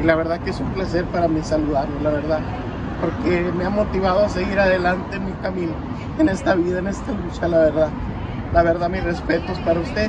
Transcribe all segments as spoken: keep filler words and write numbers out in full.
y la verdad que es un placer para mí saludarlo, la verdad, porque me ha motivado a seguir adelante en mi camino, en esta vida, en esta lucha, la verdad. La verdad, mis respetos para usted.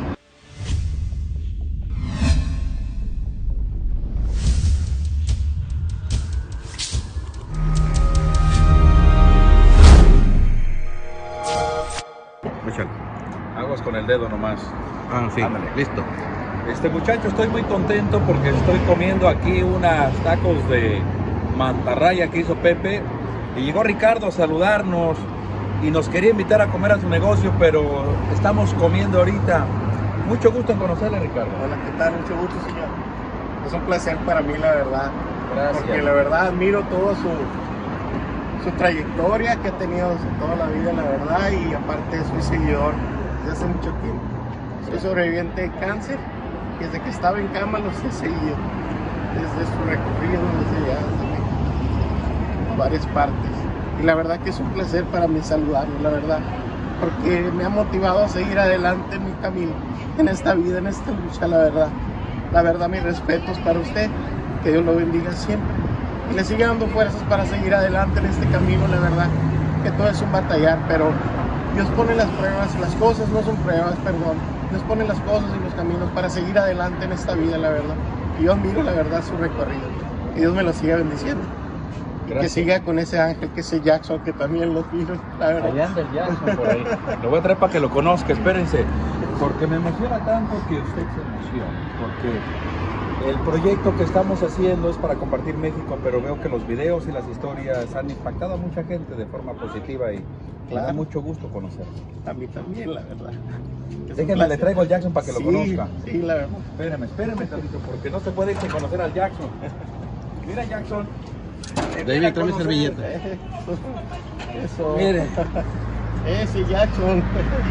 Échale. Aguas con el dedo nomás. Ah, sí, Ándale. listo. Este muchacho, estoy muy contento porque estoy comiendo aquí unas tacos de mantarraya que hizo Pepe y llegó Ricardo a saludarnos y nos quería invitar a comer a su negocio, pero estamos comiendo ahorita. Mucho gusto en conocerle, Ricardo. Hola, ¿qué tal? Mucho gusto, señor. Es un placer para mí, la verdad. Gracias. Porque la verdad admiro toda su, su trayectoria que ha tenido toda la vida, la verdad, y aparte soy seguidor desde hace mucho tiempo. Soy sobreviviente de cáncer. Desde que estaba en cama los he seguido, desde su recorrido, desde allá, desde varias partes. Y la verdad que es un placer para mí saludarlo, la verdad, porque me ha motivado a seguir adelante en mi camino, en esta vida, en esta lucha, la verdad. La verdad, mis respetos para usted, que Dios lo bendiga siempre. Y le siga dando fuerzas para seguir adelante en este camino, la verdad, que todo es un batallar, pero Dios pone las pruebas, las cosas no son pruebas, perdón. Dios pone las cosas y los caminos para seguir adelante en esta vida, la verdad. Y yo admiro, la verdad, su recorrido. Que Dios me lo siga bendiciendo. Y que siga con ese ángel, que ese Jackson, que también lo miro, la verdad. Allá anda el Jackson por ahí. Lo voy a traer para que lo conozca, espérense. Porque me emociona tanto que usted se emociona. Porque el proyecto que estamos haciendo es para compartir México, pero veo que los videos y las historias han impactado a mucha gente de forma positiva y me da mucho gusto conocerlo. A mí también, la verdad. Déjenme, le traigo al Jackson para que sí, lo conozca. Sí, la verdad. Espérame, espérame tantito, porque no se puede sin conocer al Jackson. Mira, Jackson. David, trae mi servilleta. Eso. Mire. Ese Jackson.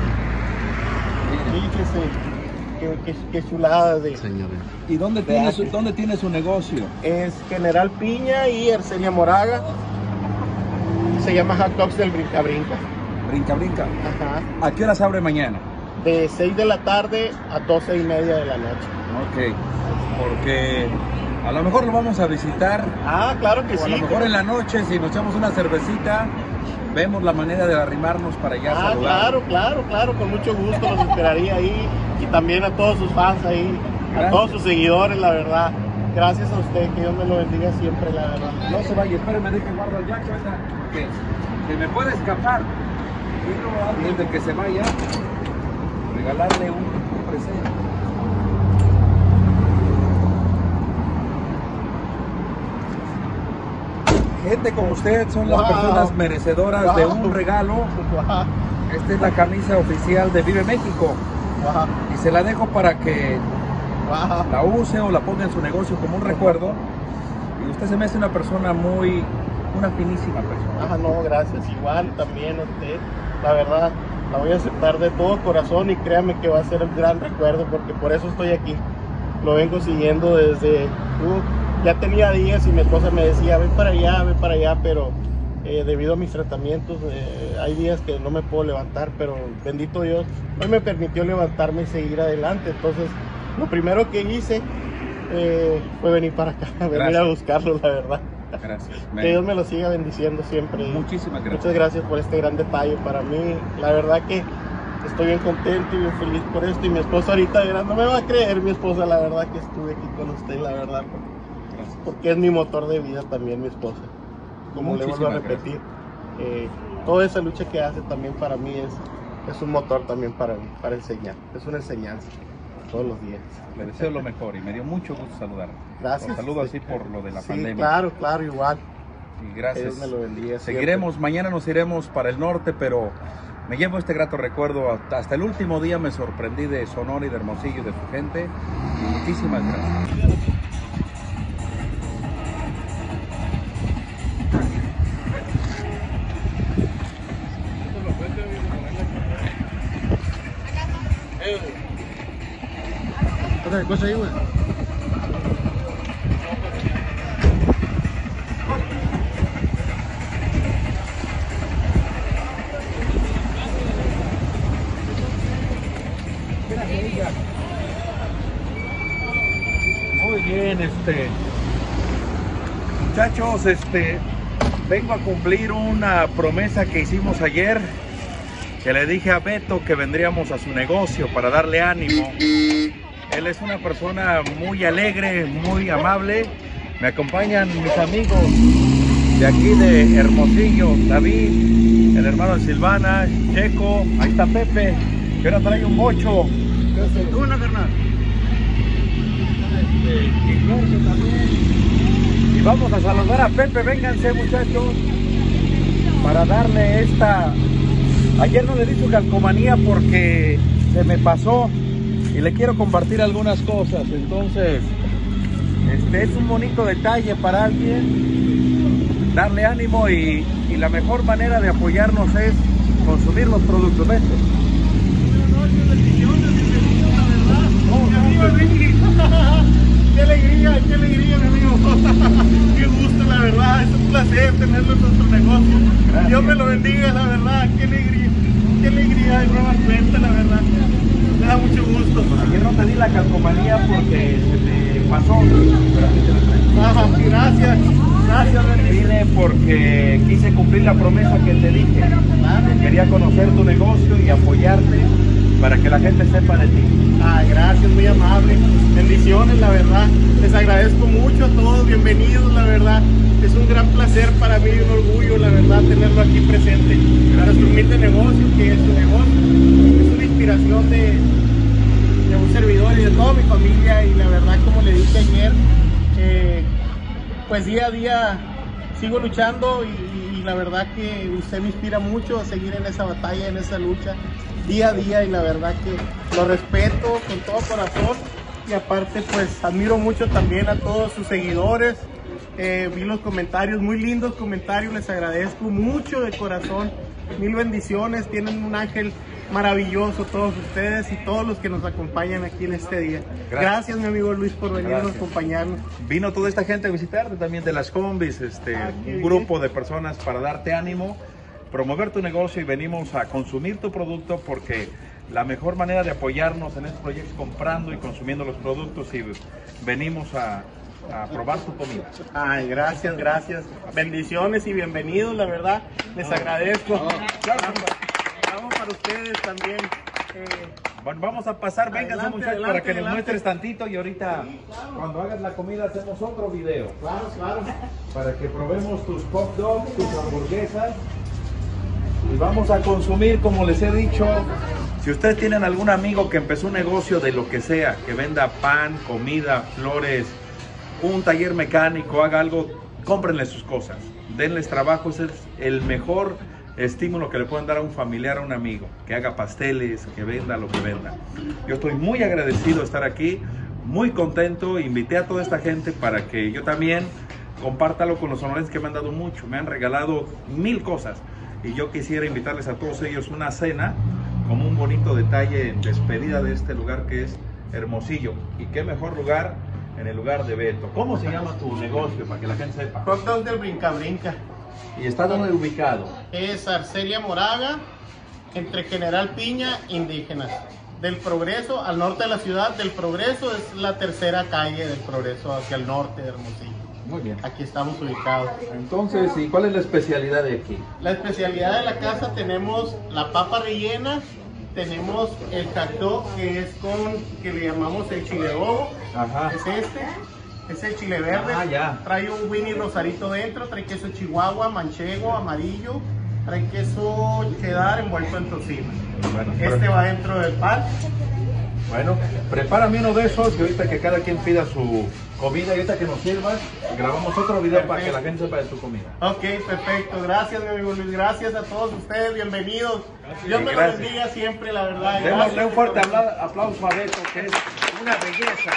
Fíjese. Qué, qué, qué chulada de... Señores. ¿Y dónde tiene, su, dónde tiene su negocio? Es General Piña y Arcelia Moraga. Se llama Hot Dogs del Brinca Brinca. Brinca, brinca. Ajá. ¿A qué horas abre mañana? De seis de la tarde a doce y media de la noche. Ok, porque a lo mejor lo vamos a visitar. Ah, claro que o a sí. lo mejor en la noche, si nos echamos una cervecita, vemos la manera de arrimarnos para allá Ah, saludar. claro, claro, claro, con mucho gusto los esperaría ahí. Y también a todos sus fans ahí, Gracias. a todos sus seguidores, la verdad. Gracias a usted, que Dios me lo bendiga siempre, la verdad. No se vaya, espérame, deje guardo al Jackson, que se me puede escapar. Quiero antes de que se vaya, regalarle un, un presente. Gente como usted son las Wow. personas merecedoras Wow. de un regalo. Wow, Esta es la camisa oficial de Vive México wow, y se la dejo para que wow. la use o la ponga en su negocio como un recuerdo. Y usted se me hace una persona muy, una finísima persona. Ah, no, gracias. Igual también a usted. La verdad, la voy a aceptar de todo corazón y créame que va a ser un gran recuerdo porque por eso estoy aquí. Lo vengo siguiendo desde... Uh, ya tenía días y mi esposa me decía, ven para allá, ven para allá, pero eh, debido a mis tratamientos eh, hay días que no me puedo levantar, pero bendito Dios, hoy me permitió levantarme y seguir adelante. Entonces, lo primero que hice eh, fue venir para acá, venir Gracias. a buscarlo, la verdad. Gracias. Que Dios me lo siga bendiciendo siempre. Muchísimas gracias. Muchas gracias por este gran detalle para mí. La verdad que estoy bien contento y bien feliz por esto. Y mi esposa ahorita dirá, no me va a creer mi esposa, la verdad que estuve aquí con usted, la verdad. Gracias. Porque es mi motor de vida también mi esposa. Como le vuelvo a Muchísimas repetir, eh, toda esa lucha que hace también para mí es, es un motor también para mí, para enseñar. Es una enseñanza todos los días. Le deseo lo mejor y me dio mucho gusto saludarlo. Gracias. Los saludo así por lo de la Sí, pandemia. claro, claro, igual. Y Que gracias. Dios me lo bendiga. Seguiremos, mañana nos iremos para el norte, pero me llevo este grato recuerdo. Hasta, hasta el último día me sorprendí de Sonora y de Hermosillo y de su gente. Y muchísimas gracias. Otra cosa ahí, güey. Muy bien, este. Muchachos, este, vengo a cumplir una promesa que hicimos ayer, que le dije a Beto que vendríamos a su negocio para darle ánimo. Él es una persona muy alegre, muy amable. Me acompañan mis amigos de aquí de Hermosillo, David, el hermano de Silvana, Checo, ahí está Pepe, que ahora trae un bocho. Una, carnal. Y Jorge también. Y vamos a saludar a Pepe, vénganse muchachos, para darle esta... Ayer no le di su calcomanía porque se me pasó y le quiero compartir algunas cosas, entonces este es un bonito detalle para alguien, darle ánimo y, y la mejor manera de apoyarnos es consumir los productos. Vente. Qué alegría, qué alegría, mi amigo. Qué gusto, la verdad. Es un placer tenerlo en nuestro negocio. Gracias. Dios me lo bendiga, la verdad. Qué alegría, qué alegría de nueva cuenta, la verdad. Me da mucho gusto. Ayer no te di la calcomanía porque se te pasó, pero aquí te la traigo. Ajá, gracias. Gracias, vine porque quise cumplir la promesa que te dije. Quería conocer tu negocio y apoyarte para que la gente sepa de ti. Ah, gracias, muy amable. Bendiciones, la verdad. Les agradezco mucho a todos. Bienvenidos, la verdad. Es un gran placer para mí y un orgullo, la verdad, tenerlo aquí presente. Nuestro humilde negocio, que es su negocio, es una inspiración de, de un servidor y de toda mi familia. Y la verdad, como le dije ayer, eh, pues día a día sigo luchando y, y la verdad que usted me inspira mucho a seguir en esa batalla, en esa lucha día a día, y la verdad que lo respeto con todo corazón. Y aparte pues admiro mucho también a todos sus seguidores. Eh, vi los comentarios, muy lindos comentarios, les agradezco mucho de corazón. Mil bendiciones, tienen un ángel maravilloso todos ustedes y todos los que nos acompañan aquí en este día. Gracias, Gracias mi amigo Luis, por venir a acompañarnos. Vino toda esta gente a visitarte también de las combis, este, ah, un bien. grupo de personas para darte ánimo, promover tu negocio, y venimos a consumir tu producto porque la mejor manera de apoyarnos en este proyecto es comprando y consumiendo los productos, y venimos a, a probar tu comida. Ay, gracias, gracias. Bendiciones y bienvenidos, la verdad. Les oh. agradezco. Oh. Claro. Vamos para ustedes también. Eh, bueno, vamos a pasar, vénganse muchachos, para que adelante. nos muestres tantito, y ahorita sí, claro. cuando hagas la comida hacemos otro video. Claro, claro. Para que probemos tus hot dogs, tus hamburguesas. Y vamos a consumir, como les he dicho, si ustedes tienen algún amigo que empezó un negocio de lo que sea, que venda pan, comida, flores, un taller mecánico, haga algo, cómprenle sus cosas, denles trabajo. Ese es el mejor estímulo que le pueden dar a un familiar, a un amigo, que haga pasteles, que venda lo que venda. Yo estoy muy agradecido de estar aquí, muy contento. Invité a toda esta gente para que yo también compártalo con los honores que me han dado mucho, me han regalado mil cosas. Y yo quisiera invitarles a todos ellos una cena como un bonito detalle en despedida de este lugar que es Hermosillo. Y qué mejor lugar en el lugar de Beto. ¿Cómo se llama tu negocio para que la gente sepa? Hot Dog del Brinca Brinca. ¿Y está dónde ubicado? Es Arcelia Moraga, entre General Piña, Indígenas. Del Progreso, al norte de la ciudad. Del Progreso es la tercera calle del Progreso hacia el norte de Hermosillo. Muy bien. Aquí estamos ubicados. Entonces, ¿y cuál es la especialidad de aquí? La especialidad de la casa, tenemos la papa rellena, tenemos el cacto, que es con, que le llamamos el chile bobo. Ajá. Es este, es el chile verde. Ah, ya. Trae un Winnie Rosarito dentro, trae queso chihuahua, manchego, amarillo, trae queso cheddar envuelto en tocino. Bueno, este pero... va dentro del pan. Bueno, prepárame uno de esos, y ahorita que cada quien pida su comida, y ahorita que nos sirvas, grabamos otro video perfecto. Para que la gente sepa de tu comida. Ok, perfecto. Gracias, mi amigo Luis. Gracias a todos ustedes. Bienvenidos. Gracias. Dios me los bendiga siempre, la verdad. Démosle un fuerte aplauso a Beto, que es una belleza.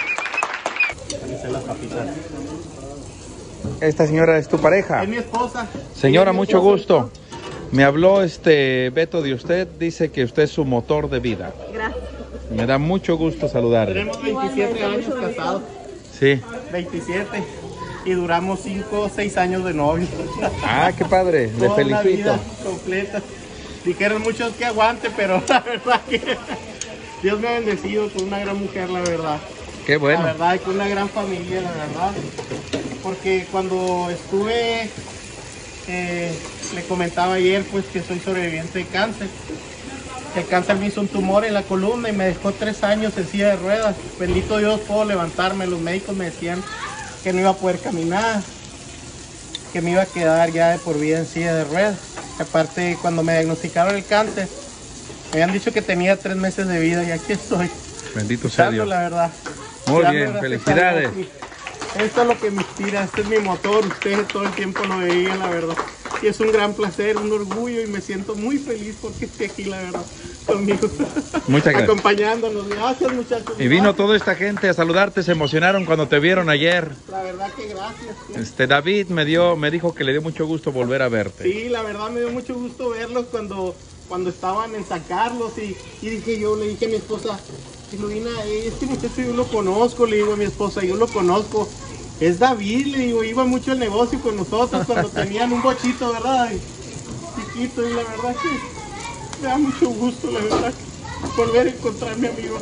Esta señora es tu pareja. Es mi esposa. Señora, mi mucho esposa. gusto. Me habló este Beto de usted, dice que usted es su motor de vida. Gracias. Me da mucho gusto saludarle. Tenemos veintisiete años casados. Sí. veintisiete. Y duramos cinco o seis años de novios. Ah, qué padre. Le Toda felicito. Una vida completa. Dijeron muchos que aguante, pero la verdad que Dios me ha bendecido con una gran mujer, la verdad. Qué bueno. La verdad, con una gran familia, la verdad. Porque porque cuando estuve, eh, le comentaba ayer pues que soy sobreviviente de cáncer. El cáncer me hizo un tumor en la columna y me dejó tres años en silla de ruedas. Bendito Dios, puedo levantarme. Los médicos me decían que no iba a poder caminar, que me iba a quedar ya de por vida en silla de ruedas. Aparte, cuando me diagnosticaron el cáncer, me habían dicho que tenía tres meses de vida y aquí estoy. Bendito sea Dios. La verdad. Muy Dando bien, gracias felicidades. a Dios. Esto es lo que me inspira, este es mi motor. Ustedes todo el tiempo lo veían, la verdad. Y es un gran placer, un orgullo y me siento muy feliz porque estoy aquí, la verdad, conmigo. Muchas gracias. Acompañándonos. Gracias, muchachos. Y vino toda esta gente a saludarte, se emocionaron cuando te vieron ayer. La verdad que gracias. Sí. Este David me dio, me dijo que le dio mucho gusto volver a verte. Sí, la verdad me dio mucho gusto verlos cuando, cuando estaban en San Carlos y, y dije yo, le dije a mi esposa, Luina, este muchacho yo lo conozco, le digo a mi esposa, yo lo conozco. Es David, le digo, iba mucho al negocio con nosotros cuando tenían un bochito, ¿verdad? Chiquito, y la verdad que me da mucho gusto, la verdad, volver a encontrarme amigos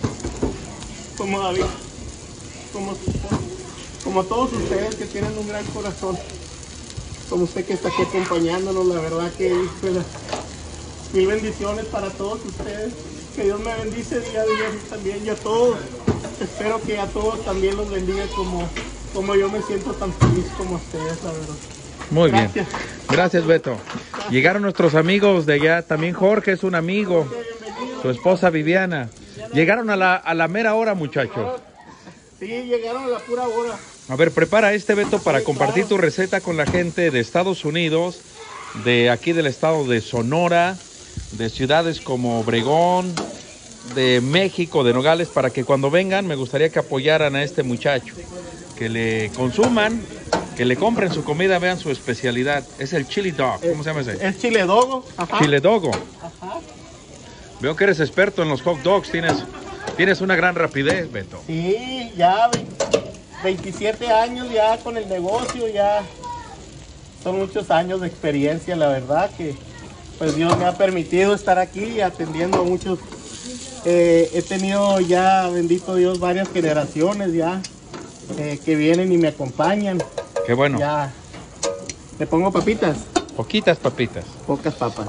como David, como, como todos ustedes que tienen un gran corazón, como usted que está aquí acompañándonos, la verdad que pues, mil bendiciones para todos ustedes, que Dios me bendice día a día también y a todos, espero que a todos también los bendiga como, como yo me siento tan feliz como ustedes, la verdad. Muy Gracias. bien. Gracias, Beto. Llegaron nuestros amigos de allá. También Jorge es un amigo. Su esposa Viviana. Llegaron a la, a la mera hora, muchachos. Sí, llegaron a la pura hora. A ver, prepara este, Beto, para compartir tu receta con la gente de Estados Unidos, de aquí del estado de Sonora, de ciudades como Obregón, de México, de Nogales, para que cuando vengan me gustaría que apoyaran a este muchacho, que le consuman, que le compren su comida, vean su especialidad. Es el chili dog. ¿Cómo se llama ese? Es chile dogo. Ajá. Chile dogo. Ajá. Veo que eres experto en los hot dogs. Tienes, tienes una gran rapidez, Beto. Sí, ya veintisiete años ya con el negocio, ya son muchos años de experiencia, la verdad que pues Dios me ha permitido estar aquí atendiendo a muchos. Eh, he tenido ya, bendito Dios, varias generaciones ya eh, que vienen y me acompañan. Qué bueno. Ya. ¿Le pongo papitas? Poquitas papitas. Pocas papas.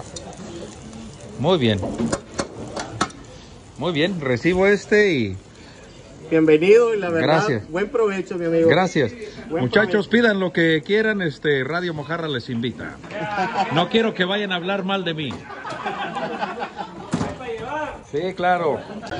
Muy bien. Muy bien, recibo este y... Bienvenido y la verdad, Gracias. Buen provecho, mi amigo. Gracias. Buen Muchachos, provecho. pidan lo que quieran, este Radio Mojarra les invita. No quiero que vayan a hablar mal de mí. Sí, claro.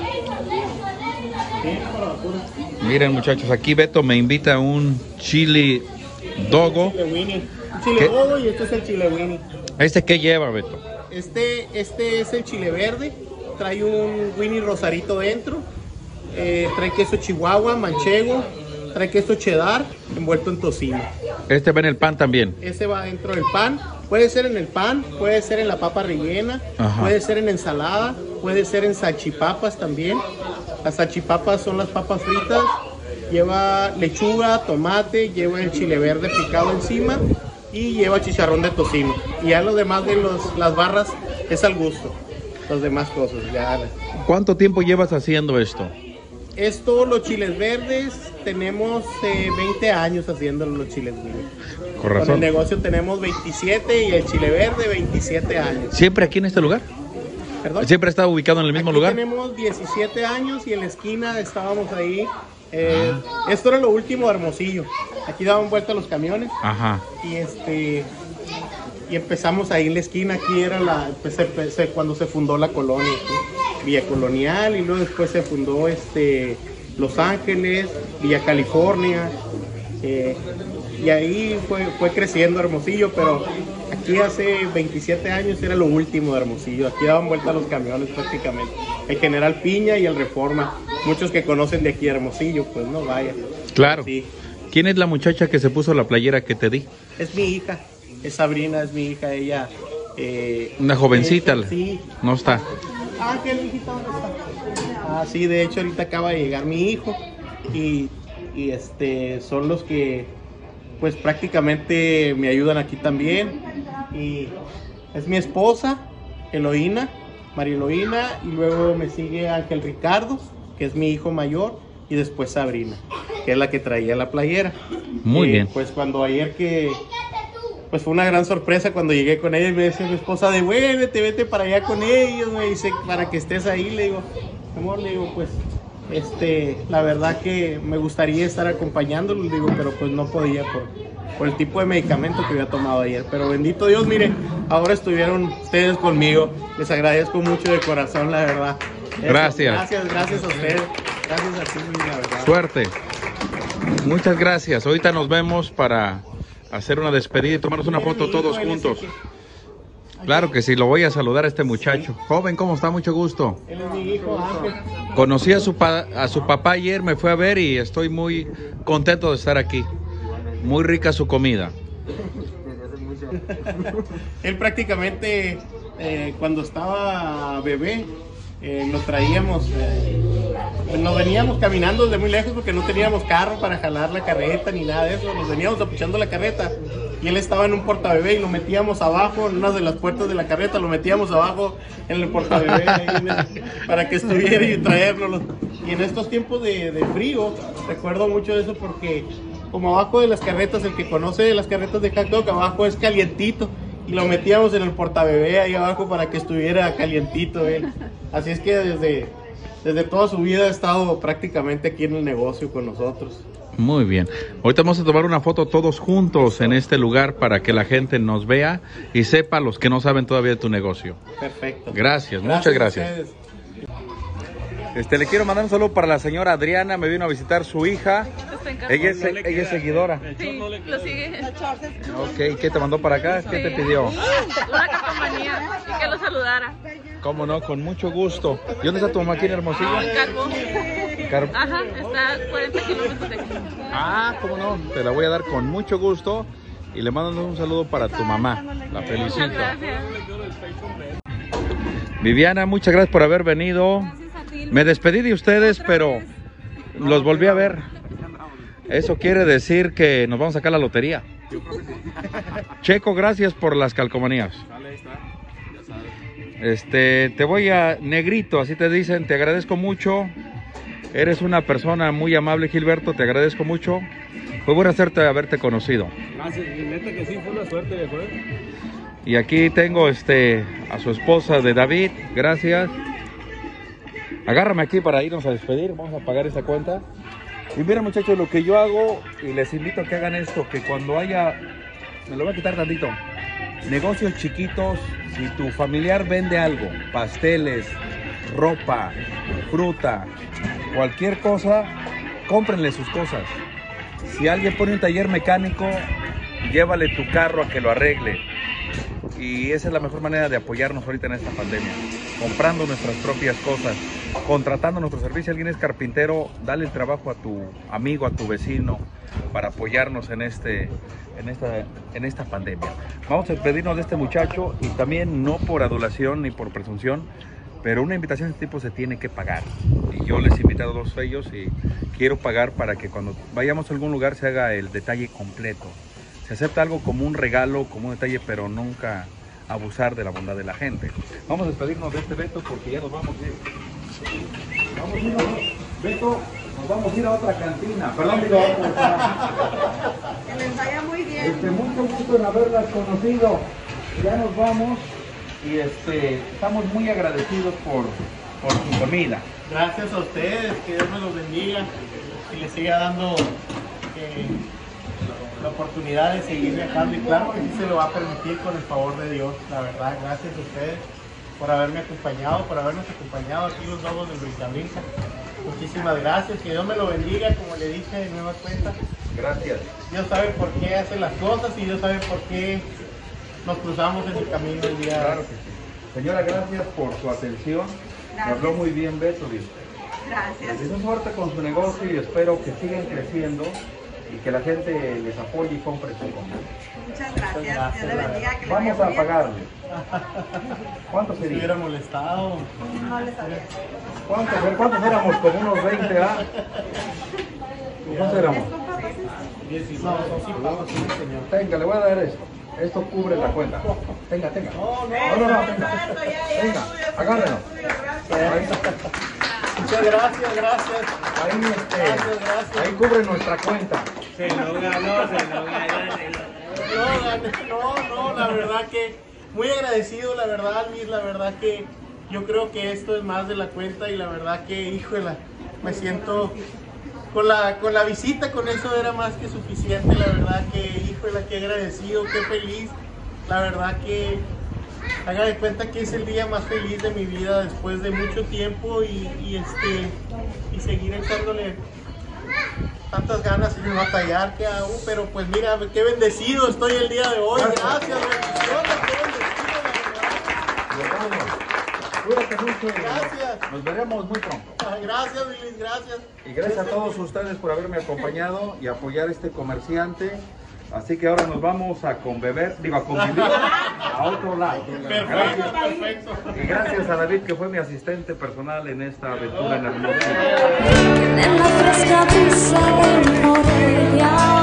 Miren, muchachos, aquí Beto me invita a un chili dogo. Chile Winnie. Un chile ¿Qué? dogo y este es el chile Winnie. ¿Este qué lleva, Beto? Este, este es el chile verde. Trae un Winnie rosarito dentro. Eh, trae queso chihuahua, manchego. Trae queso cheddar envuelto en tocino. Este va en el pan también. Ese va dentro del pan. Puede ser en el pan, puede ser en la papa rellena, Ajá. puede ser en ensalada, puede ser en salchipapas también. Las salchipapas son las papas fritas. Lleva lechuga, tomate, lleva el chile verde picado encima y lleva chicharrón de tocino. Y ya lo demás de los, las barras es al gusto. Las demás cosas. Ya. ¿Cuánto tiempo llevas haciendo esto? Esto, los chiles verdes, tenemos eh, veinte años haciéndolo los chiles verdes. Con Con el razón. negocio tenemos veintisiete y el chile verde veintisiete años. ¿Siempre aquí en este lugar? ¿Perdón? ¿Siempre está ubicado en el mismo Aquí lugar? tenemos diecisiete años y en la esquina estábamos ahí. Eh, esto era lo último de Hermosillo. Aquí daban vuelta los camiones Ajá. y este y empezamos ahí en la esquina. Aquí era la pues, se- se- cuando se fundó la colonia, ¿sí? Villa Colonial, y luego después se fundó este Los Ángeles, Villa California. eh, y ahí fue, fue creciendo Hermosillo, pero aquí hace veintisiete años era lo último de Hermosillo. Aquí daban vuelta los camiones prácticamente. El General Piña y el Reforma. Muchos que conocen de aquí Hermosillo, pues no vaya. Claro. Sí. ¿Quién es la muchacha que se puso la playera que te di? Es mi hija, es Sabrina, es mi hija, ella... eh, Una jovencita. eh, sí. No está. Ah, ¿qué hijita dónde está? Ah, sí, de hecho ahorita acaba de llegar mi hijo y, y este son los que pues prácticamente me ayudan aquí también. Y es mi esposa, Eloína, María Eloína, y luego me sigue Ángel Ricardo, que es mi hijo mayor, y después Sabrina, que es la que traía la playera. Muy y, bien. Pues cuando ayer que... Pues fue una gran sorpresa cuando llegué con ella y me decía mi esposa de, bueno, vete, vete para allá con ellos, me dice, para que estés ahí. Le digo, amor, le digo, pues, este, la verdad que me gustaría estar acompañándolos, digo, pero pues no podía por, por el tipo de medicamento que había tomado ayer. Pero bendito Dios, mire, ahora estuvieron ustedes conmigo. Les agradezco mucho de corazón, la verdad. Eso, Gracias. Gracias, gracias a ustedes. Gracias a ti, la verdad. Suerte. Muchas gracias. Ahorita nos vemos para hacer una despedida y tomarnos una foto todos juntos. Claro que sí, lo voy a saludar a este muchacho. Joven, ¿cómo está? Mucho gusto. Él es mi hijo, Ángel. Conocí a su, pa a su papá ayer, me fue a ver y estoy muy contento de estar aquí. Muy rica su comida. Él prácticamente, eh, cuando estaba bebé, eh, lo traíamos, eh, nos veníamos caminando desde muy lejos porque no teníamos carro para jalar la carreta ni nada de eso. Nos veníamos apuchando la carreta y él estaba en un portabebé y lo metíamos abajo en una de las puertas de la carreta, lo metíamos abajo en el portabebé ahí en el, para que estuviera y traérnoslo. Y en estos tiempos de, de frío, recuerdo mucho de eso porque como abajo de las carretas, el que conoce las carretas de hot dog, abajo es calientito. Y lo metíamos en el portabebé ahí abajo para que estuviera calientito él. Así es que desde, desde toda su vida ha estado prácticamente aquí en el negocio con nosotros. Muy bien. Ahorita vamos a tomar una foto todos juntos en este lugar para que la gente nos vea y sepa los que no saben todavía de tu negocio. Perfecto. Gracias, muchas gracias. Ustedes. Este, le quiero mandar un saludo para la señora Adriana, me vino a visitar su hija. Ella es, ella es seguidora. Sí, lo sigue. Ok, ¿qué te mandó para acá? ¿Qué te pidió? Una calcomanía y que lo saludara. Cómo no, con mucho gusto. ¿Y dónde está tu mamá aquí en Hermosillo? En Carbo. Car- Ajá, está a cuarenta kilómetros de aquí. Ah, cómo no, te la voy a dar con mucho gusto. Y le mando un saludo para tu mamá. La felicito. Muchas gracias. Viviana, muchas gracias por haber venido. Me despedí de ustedes, pero los volví a ver. Eso quiere decir que nos vamos a sacar la lotería. Checo, gracias por las calcomanías. Este, te voy a Negrito, así te dicen, te agradezco mucho. Eres una persona muy amable, Gilberto, te agradezco mucho. Fue bueno hacerte haberte conocido. Gracias, y neta que sí, fue una suerte, viejo. Y aquí tengo este a su esposa de David, gracias. Agárrame aquí para irnos a despedir, vamos a pagar esa cuenta. Y miren, muchachos, lo que yo hago, y les invito a que hagan esto, que cuando haya, me lo voy a quitar tantito, negocios chiquitos, si tu familiar vende algo, pasteles, ropa, fruta, cualquier cosa, cómprenle sus cosas. Si alguien pone un taller mecánico, llévale tu carro a que lo arregle. Y esa es la mejor manera de apoyarnos ahorita en esta pandemia, comprando nuestras propias cosas, contratando nuestro servicio. Alguien es carpintero, dale el trabajo a tu amigo, a tu vecino, para apoyarnos en, este, en, esta, en esta pandemia. Vamos a despedirnos de este muchacho y también no por adulación ni por presunción, pero una invitación de este tipo se tiene que pagar. Y yo les he invitado a dos ellos y quiero pagar para que cuando vayamos a algún lugar se haga el detalle completo. Se acepta algo como un regalo, como un detalle, pero nunca abusar de la bondad de la gente. Vamos a despedirnos de este Beto porque ya nos vamos a ir. Vamos a ir a... Beto, nos vamos a ir a otra cantina. Perdón, Beto. Que les vaya muy bien. Este, mucho gusto en haberlas conocido. Ya nos vamos y este, estamos muy agradecidos por, por su comida. Gracias a ustedes, que Dios me los bendiga y les siga dando eh, la oportunidad de seguir viajando. Y claro que sí se lo va a permitir con el favor de Dios, la verdad. Gracias a ustedes por haberme acompañado, por habernos acompañado aquí los lobos del Brinca Brinca. Muchísimas gracias, que Dios me lo bendiga, como le dije de nueva cuenta. Gracias. Dios sabe por qué hace las cosas y Dios sabe por qué nos cruzamos en el camino el día. Claro que sí. Señora, gracias por su atención. Me Gracias. habló muy bien Beto. Dios. Gracias. Les deseo suerte con su negocio y espero que sigan creciendo y que la gente les apoye y compre su comida. Muchas gracias. Dios le bendiga. Que le Vamos vaya a muy bien. pagarle. ¿Cuánto Si sería? hubiera molestado. No les sabía. ¿Cuántos, ¿Cuántos éramos? Como unos veinte, ¿ah? ¿Cuántos éramos? No, son sí, pago, sí, señor. Tenga, le voy a dar esto. Esto cubre la cuenta. Tenga, tenga. No, no, No, no, no, tenga. Venga, agárrenlo. Ahí está. Muchas gracias, gracias. Ahí, este, Gracias, gracias. ahí cubre nuestra cuenta. Se lo ganó, se lo ganó, se lo No, gané, no, no, la verdad que muy agradecido, la verdad, Luis, la verdad que yo creo que esto es más de la cuenta y la verdad que, híjole, me siento con la, con la visita, con eso era más que suficiente, la verdad que, híjole, qué agradecido, qué feliz, la verdad que haga de cuenta que es el día más feliz de mi vida después de mucho tiempo y, y este, y seguir echándole tantas ganas sin batallar que hago, pero pues mira, qué bendecido estoy el día de hoy, gracias, bendiciones, qué bendecido, la verdad. Cuídate mucho. Gracias. Nos veremos muy pronto. Ah, gracias, Luis, gracias. Y gracias a todos ustedes por haberme acompañado y apoyar a este comerciante. Así que ahora nos vamos a conbeber, digo, a convivir a otro lado. Perfecto, perfecto. Y gracias a David, que fue mi asistente personal en esta aventura en Hermosillo. En la fresca brisa de Morelia.